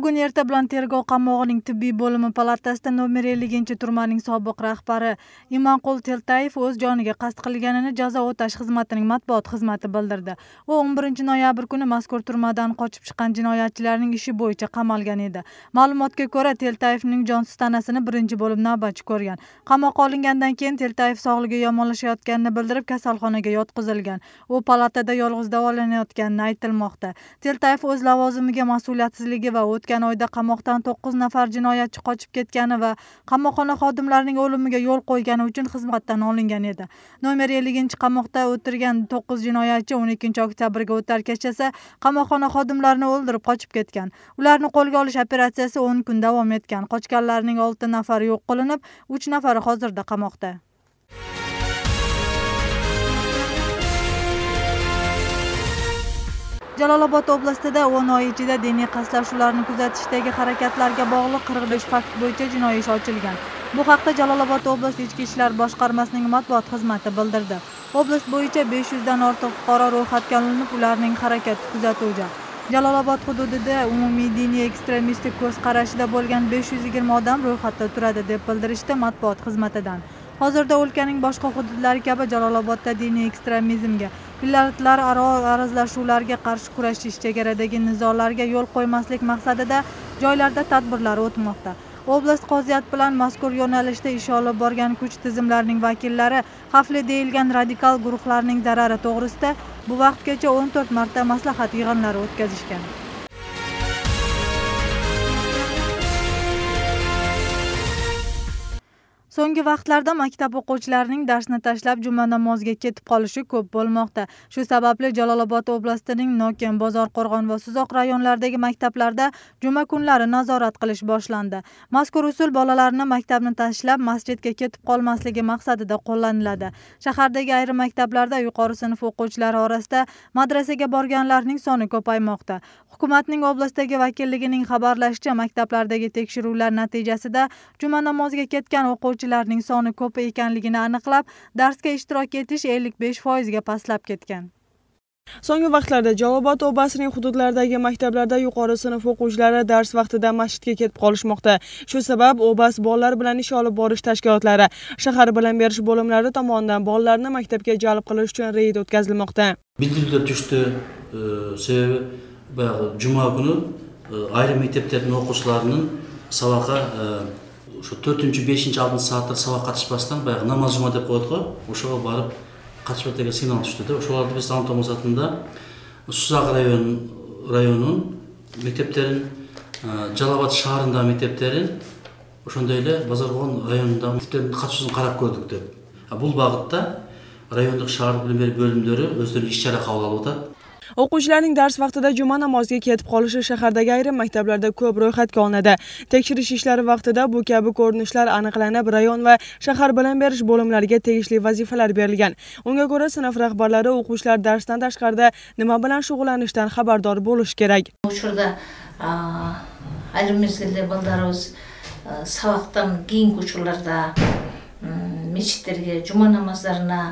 Bugun erta bilan Tergov qamoqning tibbiy bo'limi palatasida nomer 50-turmaning sobiq rahbari Imonqul Teltayev o'z joniga qasd qilganini jazo o'tash xizmatining matbuot xizmati bildirdi. U 11 noyabr kuni mazkur turmadan qochib chiqqan jinoyatchilarning ishi bo'yicha qamalgan edi. Ma'lumotga ko'ra, Teltayevning jonsiz tanasini birinchi bo'lib navbatchi ko'rgan. Qamoqqa olingandan keyin Teltayev sog'ligi yomonlashayotganini bildirib kasalxonaga yotqizilgan. U palatada yolg'iz davolanayotgani aytilmoqda. Teltayev o'z lavozimiga mas'uliyatsizligi va o'tgan oyda qamoqdan 9 nafar jinoyatchi qochib ketgani va qamoqxona xodimlarining o'limiga yo'l qo'ygani uchun xizmatdan olingan edi. Nomer 50-qamoqda o'tirgan 9 jinoyatchi 12 oktyabrga o'tar kechasi qamoqxona xodimlarini o'ldirib qochib ketgan. Ularni qo'lga olish operatsiyasi 10 kun davom etgan. Qochganlarning 6 nafari yo'q qilinib, 3 nafari hozirda qamoqda. Jalolobod oblastida 10 oy ichida diniy qasdlashuvlarni kuzatishdagi harakatlarga bog'liq 45 fakt bo'yicha jinoiy ish ochilgan. Bu haqda Jalolobod oblast Ichki ishlar boshqarmasining matbuot xizmati bildirdi. Oblast bo'yicha 500 dan ortiq fuqaro ro'yxatga olinib, ularning harakati kuzatuvda. Jalolobod hududida umumiy diniy ekstremistik ko'z qarashida bo'lgan 520 odam ro'yxatda turadi deb bildirishdi matbuot xizmatidan. Hozirda o'lkaning boshqa hududlari kabi Jalolobodda diniy ekstremizmga, millatlararo arazlashuvlarga qarshi kurashish, chegaradagi nizolarga yo'l qo'ymaslik maqsadida joylarda tadbirlar o'tmoqda. Oblast qoziyat bilan mazkur yo'nalishda ish olib borgan kuch tizimlarining vakillari xavfli deyilgan radikal guruhlarning zarari to'g'risida bu vaqtgacha 14 marta maslahat yig'inlari o'tkazishgan. So'nggi vaqtlarda maktab o'quvchilarining darsni tashlab juma namoziga ketib qolishi ko'p bo'lmoqda. Shu sababli Jalolobod oblastining Nokin, Bozorqo'rg'on va Suzoq rayonlaridagi maktablarda juma kunlari nazorat qilish boshlandi. Mazkur usul bolalarni maktabni tashlab masjidga ketib qolmasligi maqsadida qo'llaniladi. Shahardagi ayrim maktablarda yuqori sinf o'quvchilari orasida madrasaga borganlarning soni ko'paymoqda. Hukumatning oblastdagi vakilligining xabarlashicha, maktablardagi tekshiruvlar natijasida juma namoziga ketgan o'quvchilarning soni ko'p ekanligini aniqlab, darsga ishtirok etish 55% ga pastlab ketgan. So'nggi vaqtlarda Jalolobod oblasining hududlaridagi maktablarda yuqori sinf o'quvchilari dars vaqtida masjidga ketib qolishmoqda. Shu sabab oblast bolalar bilan ish olib borish tashkilotlari, shahar bilim berish bo'limlari tomonidan bolalarni maktabga jalb qilish uchun reyd o'tkazilmoqda. Bildiruvlar tushdi. Sebebi juma kuni ayrim maktablarning o'quvchilarining sabaqa shu 4-5-6 soatda sabaq qatnashmasdan bayaq namoz juma deb qo'ydi. O'shaga borib qatnashmaslikka signal tushdi-da. O'shalarni biz Anton Mosatында Suzoq rayonining maktablarin, Jalolobod shahrining maktablarin, o'shandaylar Bozorqo'rg'on rayonida maktablarning qatnashini qarab ko'rdik deb. Bu bag'itda rayonlik shahar bilim berish bo'limlari o'zlarining ish-chora qabul qilib o'tadi. O'quvchilarning dars vaqtida juma namoziga ketib qolishi shahardagi ayrim maktablarda ko'p ro'yxatga olinadi. Tekshirish ishlari vaqtida bu kabi ko'rinishlar aniqlanib, rayon va shahar bilim berish bo'limlariga tegishli vazifalar berilgan. Unga ko'ra, sinf rahbarlari o'quvchilar darsdan tashqarida nima bilan shug'ullanishdan xabardor bo'lish kerak. O'shada ayrim mezgilda bolalarimiz sabaqdan keyingi uchurlarda mechitlarga, juma namozlarına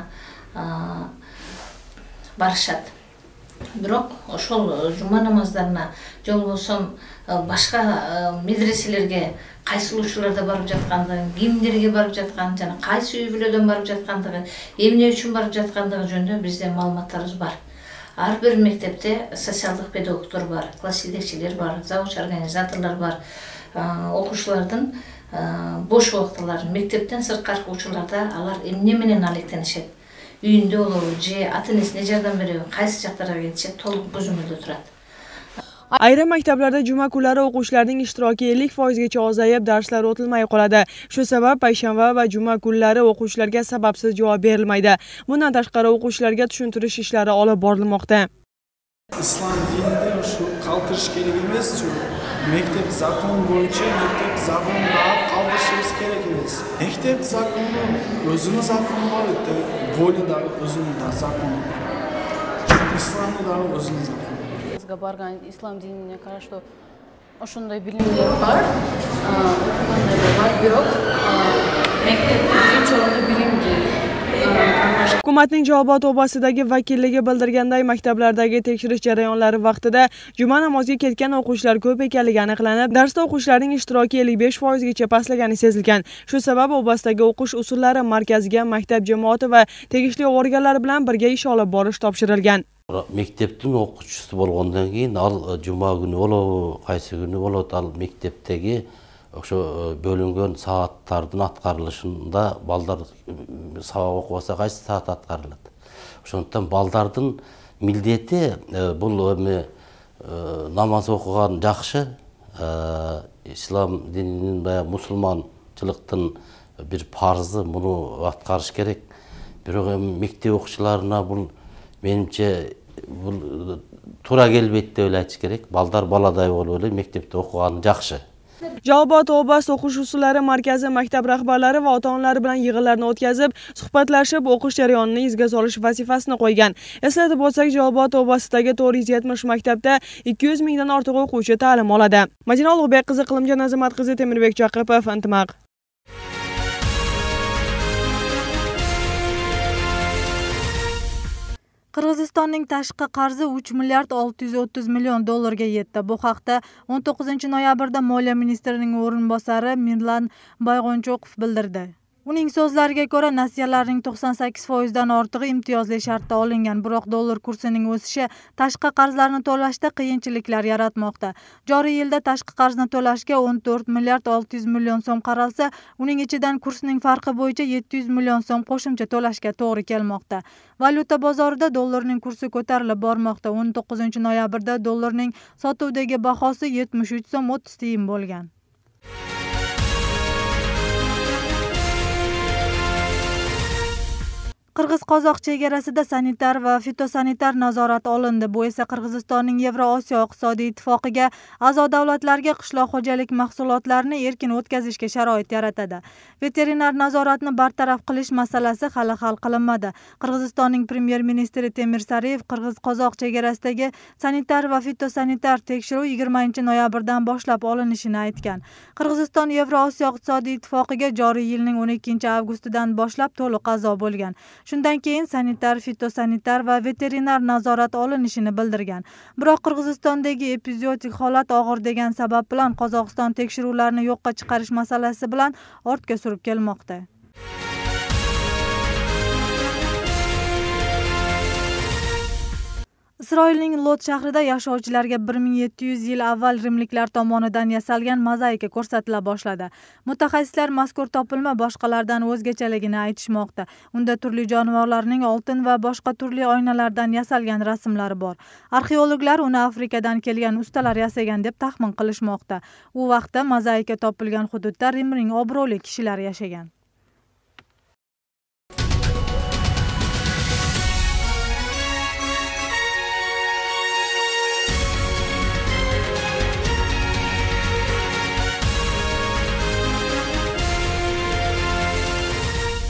barishadi. Biroq o'shol juma namozlarına yo'l bo'lsam boshqa medreselerga qaysi uchurlarda borib жатқандыгы, kimlarga borib жатқаны, jana qaysi uy bulodan borib жатқандыгы, emne uchun borib жатқандыгы жөнүндө bizde ma'lumotlarimiz бар. Har bir maktabda sosialдык pedagoglar бар, klass yedekçiler бар, завуч organizatorlar бар. O'quvchilardan bo'sh vaqtlari maktabdan sirtqari uchurlarda alar emne менен алектенишет. Үйүндө olur, же ата-энесине жардам берип, qaysi жактарга кетишет, толук көзүмүздө турат. Ayrim maktablarda juma kunlari o'quvchilarning ishtiroki 50% gacha ozayib, darslar o'tilmay qoladi. Shu sabab payshanba va juma kunlari o'quvchilarga sababsiz javob berilmaydi. Bundan tashqari o'quvchilarga tushuntirish ishlari olib borilmoqda. Islom dinida shu qoltirish kerak emas, shu maktab zakoni bo'yicha maktab zakonida qoldirishimiz kerak emas. Maktab zakoni o'zining zakoni bor edi, volyadagi o'zining zakoni bor. Islomda o'zining zakoni. Барган ислам динine караштуу ошондой билимдер бар, окугандар бар, бирок мектепте биринчи орунда билимди Hukumatning Jobot obasidagi vakilligi bildirganday, maktablardagi tekshirish jarayonlari vaqtida juma namoziga ketgan o'quvchilar ko'p ekanligi aniqlanib, darsda o'quvchilarning ishtiroki 55% gacha pastlagani sezilgan. Shu sabab obasidagi o'qish usullari markaziga maktab jamoati va tegishli organlar bilan birga ish olib borish topshirilgan. Mектептің оқушысы болғандан кейін ал жұма күні болот, қайсы күні болот, ал мектептегі ошо бөлінген сааттардын аткарылышында балдар сабак окубаса кайсы саат аткарылат. Ошондуктан балдардын милдети бул эми намаз окуган жакшы, ислам дининин баягы мусулманчылыктын бир парызы, муну аткарыш керек. Бирок эми мектеп окуучуларына бул менимче бул туура келбейт деп эле айтыш керек. Балдар баладай болуп эле мектепте окуганы жакшы. Jobot obasi o'qish usullari markazi maktab rahbarlari va ota-onalari bilan yig'inlarni o'tkazib, suhbatlashib, o'qish jarayonini izga solish vazifasini qo'ygan. Eslatib o'tsak, Jobot obasidagi 470 maktabda 200 mingdan ortiq o'quvchi ta'lim oladi. Madina Ulug'bek qizi, Qilimjon Azamat qizi, Temirbek Chaqipov, Intimaq. Qirg'izistonning tashqi qarzi 3 milliard 630 million dollarga yetdi. Bu haqda 19 noyabrda Moliya ministrining o'rinbosari Mirlan Bayg'onchoqov bildirdi. Uning so'zlariga ko'ra, nasiyalarning 98% dan ortig'i imtiyozli shartda olingan, biroq dollar kursining o'sishi tashqi qarzlarni to'lashda qiyinchiliklar yaratmoqda. Joriy yilda tashqi qarzni to'lashga 14 milliard 600 million so'm qaralsa, uning ichidan kursning farqi bo'yicha 700 million so'm qo'shimcha to'lashga to'g'ri kelmoqda. Valyuta bozorida dollarning kursi ko'tarilib bormoqda. 19 noyabrda dollarning sotuvdagi bahosi 73 so'm 30 tiyin bo'lgan. Qirg'iz-qozoq chegarasida sanitar va fitosanitar nazorat olindi. Bu esa Qirg'izistonning Yevroosiyo iqtisodiy ittifoqiga a'zo davlatlarga qishloq xo'jalik mahsulotlarini erkin o'tkazishga sharoit yaratadi. Veterinar nazoratni bartaraf qilish masalasi hali hal qilinmadi. Qirg'izistonning premyer ministri Temir Sariyev Qirg'iz-qozoq chegarasidagi sanitar va fitosanitar tekshiruv 20 noyabrdan boshlab olinishini aytgan. Qirg'iziston Yevroosiyo iqtisodiy ittifoqiga joriy yilning 12 avgustidan boshlab to'liq a'zo bo'lgan. Shundan keyin sanitar, fitosanitar va veterinar nazorat olinishini bildirgan. Biroq Qirg'izistondagi epizootik holat og'ir degan sabab bilan Qozog'iston tekshiruvlarni yo'qqa chiqarish masalasi bilan ortga surib kelmoqda. Isroilning Lot shahrida yashovchilarga 1700 yil avval rimliklar tomonidan yasalgan mozaika ko'rsatila boshladi. Mutaxassislar mazkur topilma boshqalardan o'zgachaligini aytishmoqda. Unda turli jonivorlarning oltin va boshqa turli oynalardan yasalgan rasmlari bor. Arxeologlar uni Afrikadan kelgan ustalar yasagan deb taxmin qilishmoqda. U vaqtda mozaika topilgan hududda Rimning obro'li kishilari yashagan.